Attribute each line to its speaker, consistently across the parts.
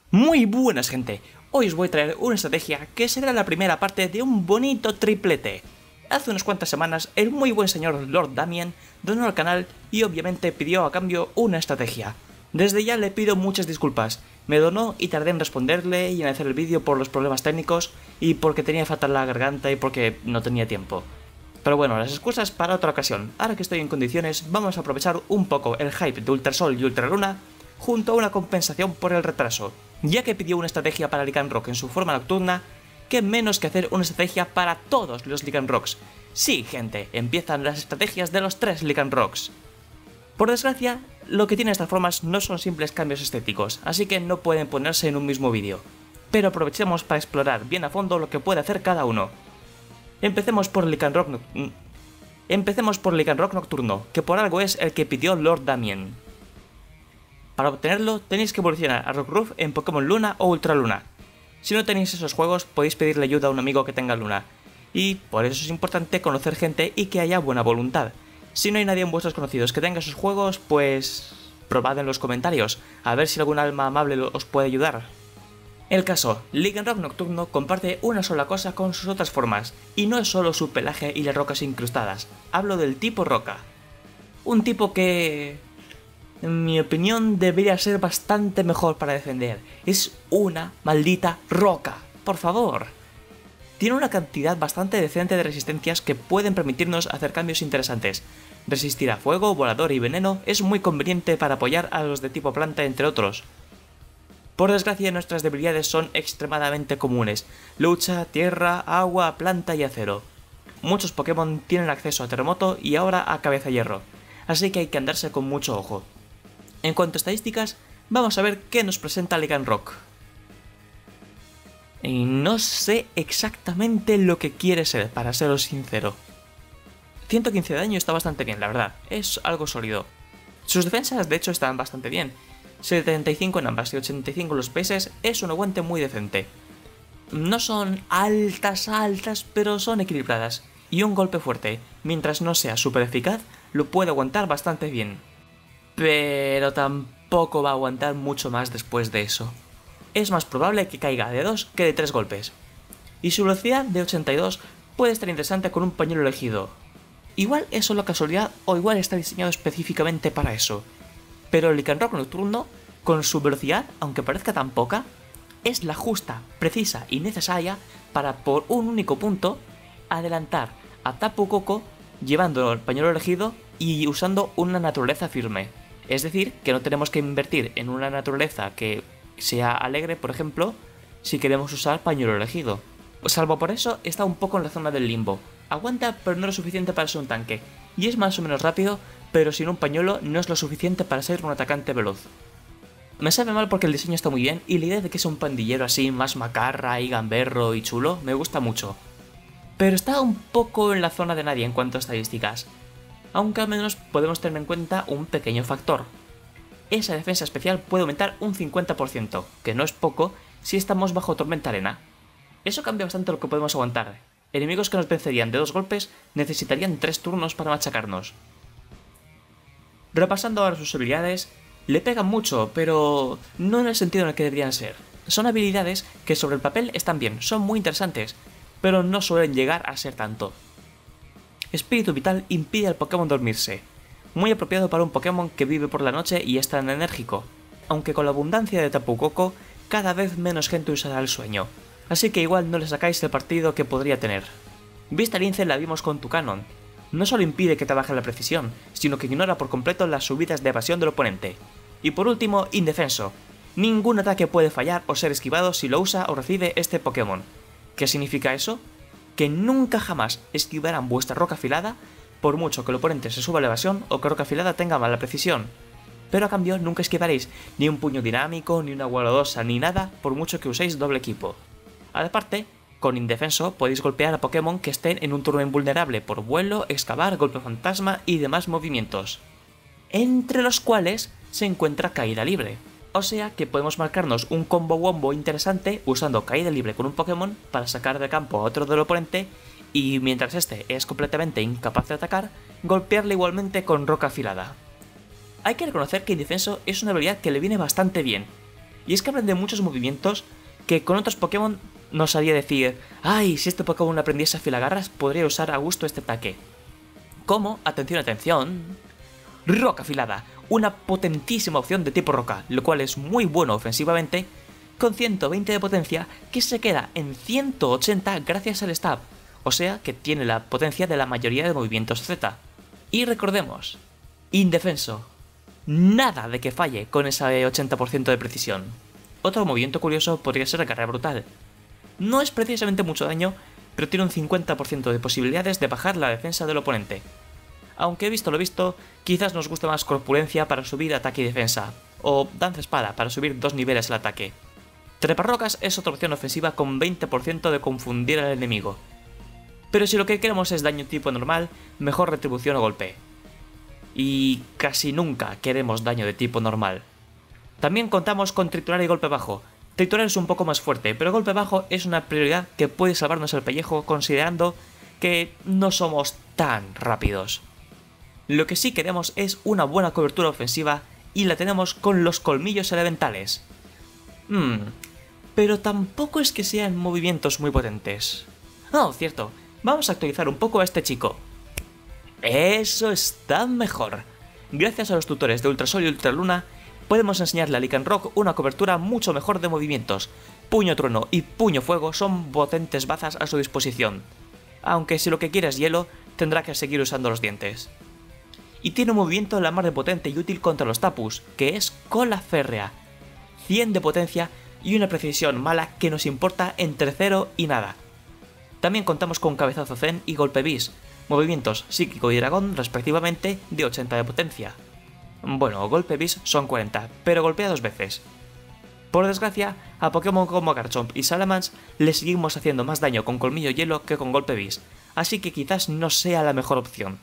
Speaker 1: Muy buenas, gente, hoy os voy a traer una estrategia que será la primera parte de un bonito triplete. Hace unas cuantas semanas el muy buen señor Lord Damien donó al canal y obviamente pidió a cambio una estrategia. Desde ya le pido muchas disculpas, me donó y tardé en responderle y en hacer el vídeo por los problemas técnicos y porque tenía fatal la garganta y porque no tenía tiempo. Pero bueno, las excusas para otra ocasión. Ahora que estoy en condiciones, vamos a aprovechar un poco el hype de Ultrasol y Ultraluna junto a una compensación por el retraso. Ya que pidió una estrategia para Lycanroc en su forma nocturna, ¿qué menos que hacer una estrategia para todos los Lycanrocs? Sí, gente, empiezan las estrategias de los 3 Lycanrocs. Por desgracia, lo que tienen estas formas no son simples cambios estéticos, así que no pueden ponerse en un mismo vídeo. Pero aprovechemos para explorar bien a fondo lo que puede hacer cada uno. Empecemos por Lycanroc Nocturno, que por algo es el que pidió Lord Damien. Para obtenerlo tenéis que evolucionar a Rockruff en Pokémon Luna o Ultraluna. Si no tenéis esos juegos podéis pedirle ayuda a un amigo que tenga Luna. Y por eso es importante conocer gente y que haya buena voluntad. Si no hay nadie en vuestros conocidos que tenga esos juegos, pues probad en los comentarios, a ver si algún alma amable os puede ayudar. El caso, Lycanroc Nocturno comparte una sola cosa con sus otras formas, y no es solo su pelaje y las rocas incrustadas, hablo del tipo roca. Un tipo que, en mi opinión, debería ser bastante mejor para defender. Es una maldita roca, por favor. Tiene una cantidad bastante decente de resistencias que pueden permitirnos hacer cambios interesantes. Resistir a fuego, volador y veneno es muy conveniente para apoyar a los de tipo planta, entre otros. Por desgracia, nuestras debilidades son extremadamente comunes: lucha, tierra, agua, planta y acero. Muchos Pokémon tienen acceso a terremoto y ahora a cabeza hierro, así que hay que andarse con mucho ojo. En cuanto a estadísticas, vamos a ver qué nos presenta Lycanroc. Y no sé exactamente lo que quiere ser, para seros sincero. 115 de daño está bastante bien, la verdad, es algo sólido. Sus defensas de hecho están bastante bien. 75 en ambas y 85 en los PS es un aguante muy decente. No son altas, pero son equilibradas. Y un golpe fuerte, mientras no sea súper eficaz, lo puede aguantar bastante bien. Pero tampoco va a aguantar mucho más después de eso. Es más probable que caiga de 2 que de 3 golpes. Y su velocidad de 82 puede estar interesante con un pañuelo elegido. Igual es solo casualidad o igual está diseñado específicamente para eso. Pero el Lycanroc Nocturno, con su velocidad, aunque parezca tan poca, es la justa, precisa y necesaria para, por un único punto, adelantar a Tapu Koko llevando el pañuelo elegido y usando una naturaleza firme. Es decir, que no tenemos que invertir en una naturaleza que sea alegre, por ejemplo, si queremos usar pañuelo elegido. Salvo por eso, está un poco en la zona del limbo. Aguanta, pero no lo suficiente para ser un tanque, y es más o menos rápido, pero sin un pañuelo no es lo suficiente para ser un atacante veloz. Me sabe mal porque el diseño está muy bien y la idea de que sea un pandillero así más macarra y gamberro y chulo me gusta mucho. Pero está un poco en la zona de nadie en cuanto a estadísticas, aunque al menos podemos tener en cuenta un pequeño factor. Esa defensa especial puede aumentar un 50%, que no es poco si estamos bajo tormenta arena. Eso cambia bastante lo que podemos aguantar. Enemigos que nos vencerían de 2 golpes necesitarían 3 turnos para machacarnos. Repasando ahora sus habilidades, le pegan mucho, pero no en el sentido en el que deberían ser. Son habilidades que sobre el papel están bien, son muy interesantes, pero no suelen llegar a ser tanto. Espíritu Vital impide al Pokémon dormirse, muy apropiado para un Pokémon que vive por la noche y es tan enérgico, aunque con la abundancia de Tapu Koko cada vez menos gente usará el sueño, así que igual no le sacáis el partido que podría tener. Vista Lince la vimos con Tucanon. No solo impide que te baje la precisión, sino que ignora por completo las subidas de evasión del oponente. Y por último, Indefenso. Ningún ataque puede fallar o ser esquivado si lo usa o recibe este Pokémon. ¿Qué significa eso? Que nunca jamás esquivarán vuestra roca afilada, por mucho que el oponente se suba la evasión o que roca afilada tenga mala precisión. Pero a cambio nunca esquivaréis ni un puño dinámico, ni una guardosa, ni nada, por mucho que uséis doble equipo. Aparte, con Indefenso podéis golpear a Pokémon que estén en un turno invulnerable por vuelo, excavar, golpe fantasma y demás movimientos, entre los cuales se encuentra caída libre. O sea que podemos marcarnos un combo wombo interesante usando caída libre con un Pokémon para sacar de campo a otro del oponente y mientras este es completamente incapaz de atacar, golpearle igualmente con roca afilada. Hay que reconocer que Indefenso es una habilidad que le viene bastante bien. Y es que aprende muchos movimientos que con otros Pokémon nos haría decir, ay, si este Pokémon aprendiese Afilagarras, podría usar a gusto este ataque. Como, atención, atención, Roca Afilada, una potentísima opción de tipo roca, lo cual es muy bueno ofensivamente, con 120 de potencia que se queda en 180 gracias al stab, o sea que tiene la potencia de la mayoría de movimientos Z. Y recordemos, indefenso, nada de que falle con ese 80% de precisión. Otro movimiento curioso podría ser la carrera brutal. No es precisamente mucho daño, pero tiene un 50% de posibilidades de bajar la defensa del oponente. Aunque visto lo visto, quizás nos guste más corpulencia para subir ataque y defensa, o danza espada para subir 2 niveles el ataque. Treparrocas es otra opción ofensiva con 20% de confundir al enemigo. Pero si lo que queremos es daño tipo normal, mejor retribución o golpe. Y casi nunca queremos daño de tipo normal. También contamos con triturar y golpe bajo. Triturar es un poco más fuerte, pero golpe bajo es una prioridad que puede salvarnos el pellejo considerando que no somos tan rápidos. Lo que sí queremos es una buena cobertura ofensiva y la tenemos con los colmillos elementales. Pero tampoco es que sean movimientos muy potentes. Oh, cierto, vamos a actualizar un poco a este chico. Eso está mejor. Gracias a los tutores de Ultrasol y Ultraluna, podemos enseñarle a Lycanroc una cobertura mucho mejor de movimientos. Puño Trueno y Puño Fuego son potentes bazas a su disposición. Aunque si lo que quiere es hielo, tendrá que seguir usando los dientes. Y tiene un movimiento la mar de potente y útil contra los Tapus, que es Cola Férrea. 100 de potencia y una precisión mala que nos importa entre 0 y nada. También contamos con Cabezazo Zen y Golpe Bis, movimientos psíquico y dragón respectivamente de 80 de potencia. Bueno, Golpe Bis son 40, pero golpea 2 veces. Por desgracia, a Pokémon como Garchomp y Salamence le seguimos haciendo más daño con Colmillo Hielo que con Golpe Bis, así que quizás no sea la mejor opción.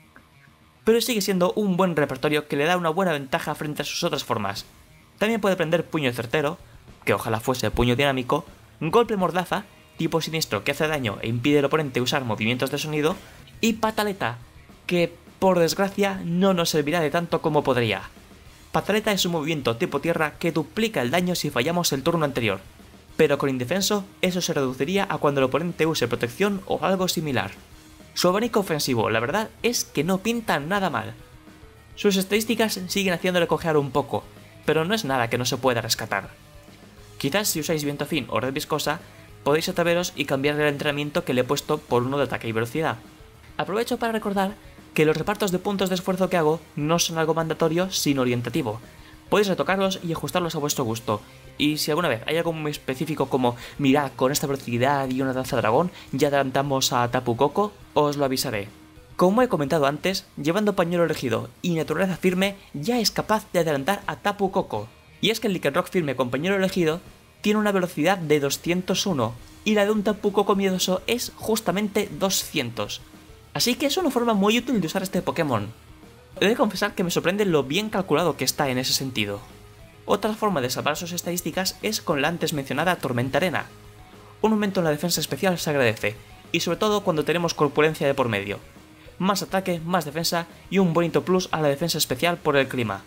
Speaker 1: Pero sigue siendo un buen repertorio que le da una buena ventaja frente a sus otras formas. También puede prender Puño Certero, que ojalá fuese Puño Dinámico, Golpe Mordaza, tipo siniestro que hace daño e impide al oponente usar movimientos de sonido, y Pataleta, que por desgracia no nos servirá de tanto como podría. Pataleta es un movimiento tipo tierra que duplica el daño si fallamos el turno anterior, pero con indefenso eso se reduciría a cuando el oponente use protección o algo similar. Su abanico ofensivo, la verdad, es que no pinta nada mal. Sus estadísticas siguen haciéndole cojear un poco, pero no es nada que no se pueda rescatar. Quizás si usáis Viento Fin o Red Viscosa, podéis atreveros y cambiar el entrenamiento que le he puesto por uno de ataque y velocidad. Aprovecho para recordar que los repartos de puntos de esfuerzo que hago no son algo mandatorio, sino orientativo. Podéis retocarlos y ajustarlos a vuestro gusto, y si alguna vez hay algo muy específico como mirad, con esta velocidad y una danza dragón ya adelantamos a Tapu Koko, os lo avisaré. Como he comentado antes, llevando pañuelo elegido y naturaleza firme ya es capaz de adelantar a Tapu Koko. Y es que el Lycanroc firme con pañuelo elegido tiene una velocidad de 201 y la de un Tapu Koko miedoso es justamente 200. Así que es una forma muy útil de usar este Pokémon. He de confesar que me sorprende lo bien calculado que está en ese sentido. Otra forma de salvar sus estadísticas es con la antes mencionada Tormenta Arena. Un aumento en la defensa especial se agradece, y sobre todo cuando tenemos corpulencia de por medio. Más ataque, más defensa y un bonito plus a la defensa especial por el clima.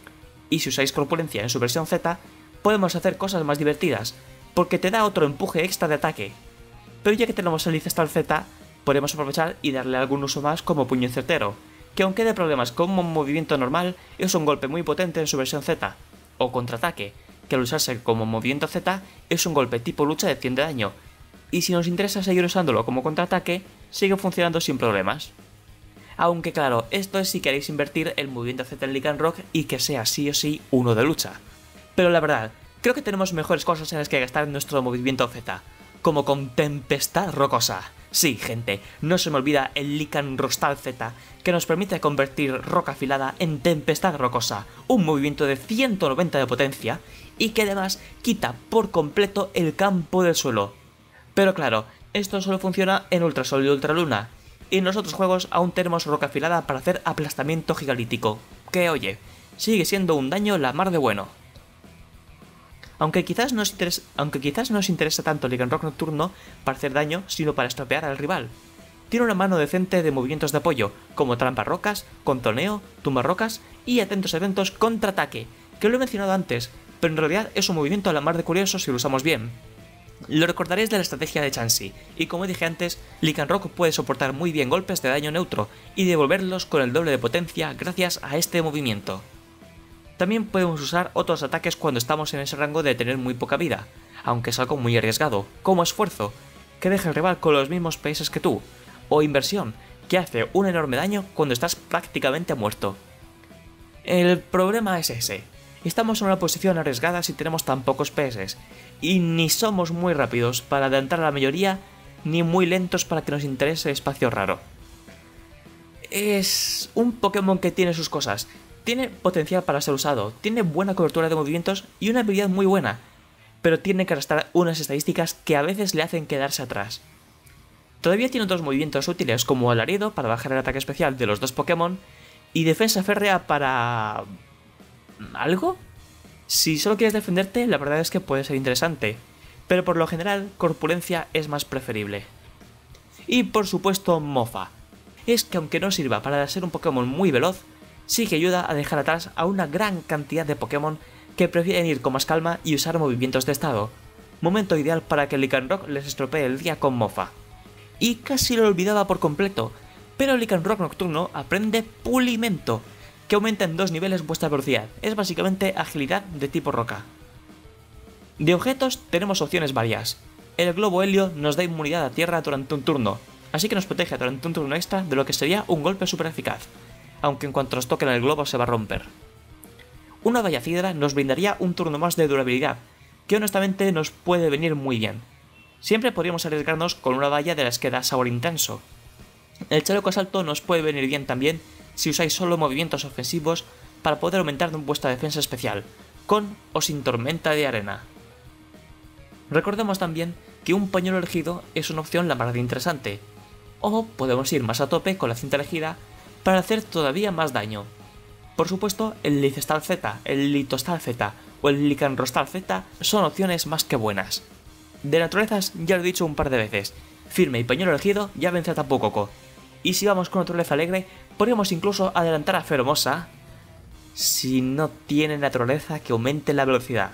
Speaker 1: Y si usáis corpulencia en su versión Z, podemos hacer cosas más divertidas, porque te da otro empuje extra de ataque. Pero ya que tenemos el Licestal Z, podemos aprovechar y darle algún uso más como Puño Certero, que aunque dé problemas con un movimiento normal, es un golpe muy potente en su versión Z, o Contraataque, que al usarse como movimiento Z es un golpe tipo lucha de 100 de daño, y si nos interesa seguir usándolo como contraataque, sigue funcionando sin problemas. Aunque claro, esto es si queréis invertir el movimiento Z en Lycanroc y que sea sí o sí uno de lucha. Pero la verdad, creo que tenemos mejores cosas en las que gastar nuestro movimiento Z, como con Tempestad Rocosa. Sí, gente, no se me olvida el Lycanrostal Z, que nos permite convertir roca afilada en Tempestad Rocosa, un movimiento de 190 de potencia, y que además quita por completo el campo del suelo. Pero claro, esto solo funciona en Ultrasol y Ultraluna, y en los otros juegos aún tenemos roca afilada para hacer aplastamiento gigalítico, que oye, sigue siendo un daño la mar de bueno. Aunque quizás no os interese tanto el Lycanroc nocturno para hacer daño, sino para estropear al rival. Tiene una mano decente de movimientos de apoyo, como trampa rocas, contoneo, tumba rocas y atentos eventos contraataque, que lo he mencionado antes, pero en realidad es un movimiento a la mar de curioso si lo usamos bien. Lo recordaréis de la estrategia de Chansey, y como dije antes, Lycanroc puede soportar muy bien golpes de daño neutro y devolverlos con el doble de potencia gracias a este movimiento. También podemos usar otros ataques cuando estamos en ese rango de tener muy poca vida, aunque es algo muy arriesgado, como esfuerzo, que deja al rival con los mismos PS que tú, o inversión, que hace un enorme daño cuando estás prácticamente muerto. El problema es ese. Estamos en una posición arriesgada si tenemos tan pocos PS, y ni somos muy rápidos para adelantar a la mayoría, ni muy lentos para que nos interese espacio raro. Es un Pokémon que tiene sus cosas. Tiene potencial para ser usado, tiene buena cobertura de movimientos y una habilidad muy buena, pero tiene que arrastrar unas estadísticas que a veces le hacen quedarse atrás. Todavía tiene otros movimientos útiles como alarido para bajar el ataque especial de los dos Pokémon y defensa férrea para... ¿algo? Si solo quieres defenderte, la verdad es que puede ser interesante, pero por lo general corpulencia es más preferible. Y por supuesto Mofa. Es que aunque no sirva para ser un Pokémon muy veloz, sí que ayuda a dejar atrás a una gran cantidad de Pokémon que prefieren ir con más calma y usar movimientos de estado. Momento ideal para que Lycanroc les estropee el día con Mofa. Y casi lo olvidaba por completo, pero Lycanroc Nocturno aprende Pulimento, que aumenta en 2 niveles vuestra velocidad, es básicamente agilidad de tipo roca. De objetos tenemos opciones varias. El globo helio nos da inmunidad a tierra durante un turno, así que nos protege durante un turno extra de lo que sería un golpe super eficaz, aunque en cuanto nos toquen el globo se va a romper. Una valla cidra nos brindaría un turno más de durabilidad, que honestamente nos puede venir muy bien. Siempre podríamos arriesgarnos con una valla de las que da sabor intenso. El chaleco asalto nos puede venir bien también si usáis solo movimientos ofensivos para poder aumentar vuestra defensa especial, con o sin tormenta de arena. Recordemos también que un pañuelo elegido es una opción la más interesante, o podemos ir más a tope con la cinta elegida para hacer todavía más daño. Por supuesto, el Licestal Z, el Litostal Z o el Lycanrostal Z son opciones más que buenas. De naturalezas ya lo he dicho un par de veces, firme y pañuelo elegido ya vence a Tapu Koko. Y si vamos con naturaleza alegre, podríamos incluso adelantar a Feromosa si no tiene naturaleza que aumente la velocidad.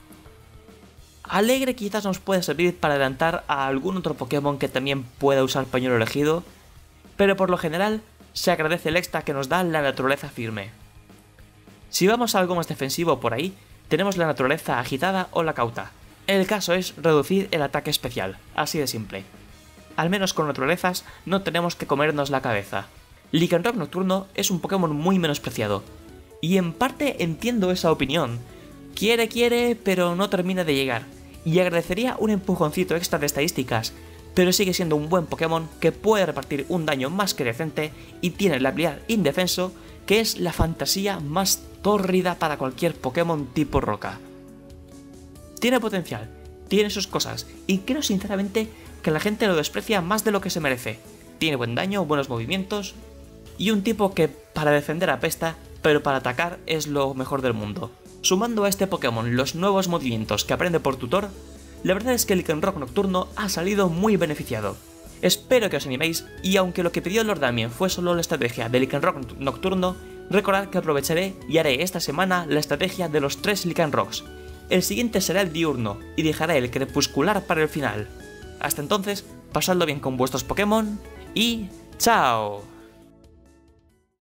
Speaker 1: Alegre quizás nos puede servir para adelantar a algún otro Pokémon que también pueda usar pañuelo elegido, pero por lo general se agradece el extra que nos da la naturaleza firme. Si vamos a algo más defensivo por ahí, tenemos la naturaleza agitada o la cauta. El caso es reducir el ataque especial, así de simple. Al menos con naturalezas no tenemos que comernos la cabeza. Lycanroc Nocturno es un Pokémon muy menospreciado, y en parte entiendo esa opinión. Quiere, pero no termina de llegar, y agradecería un empujoncito extra de estadísticas, pero sigue siendo un buen Pokémon que puede repartir un daño más que decente y tiene la habilidad Indefenso, que es la fantasía más tórrida para cualquier Pokémon tipo roca. Tiene potencial, tiene sus cosas, y creo sinceramente que la gente lo desprecia más de lo que se merece. Tiene buen daño, buenos movimientos, y un tipo que para defender apesta, pero para atacar es lo mejor del mundo. Sumando a este Pokémon los nuevos movimientos que aprende por tutor, la verdad es que el Lycanroc Nocturno ha salido muy beneficiado. Espero que os animéis, y aunque lo que pidió Lord Damien fue solo la estrategia de Lycanroc Nocturno, recordad que aprovecharé y haré esta semana la estrategia de los 3 Lycanrocs. El siguiente será el diurno, y dejaré el crepuscular para el final. Hasta entonces, pasadlo bien con vuestros Pokémon, y ¡chao!